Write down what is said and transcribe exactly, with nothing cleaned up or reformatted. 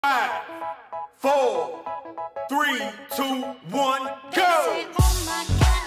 Five, four, three, two, one, go! Say, oh my God.